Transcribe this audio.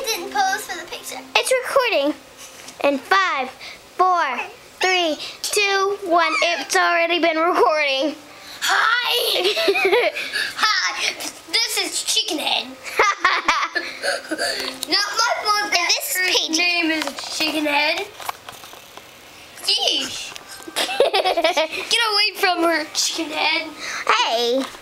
didn't pose for the picture. It's recording. In 5, 4, 3, 2, 1. It's already been recording. Hi. Hi. This is Chickenhead. Not my fault that his name is Chickenhead. Yeesh. Get away from her, Chickenhead. Hey.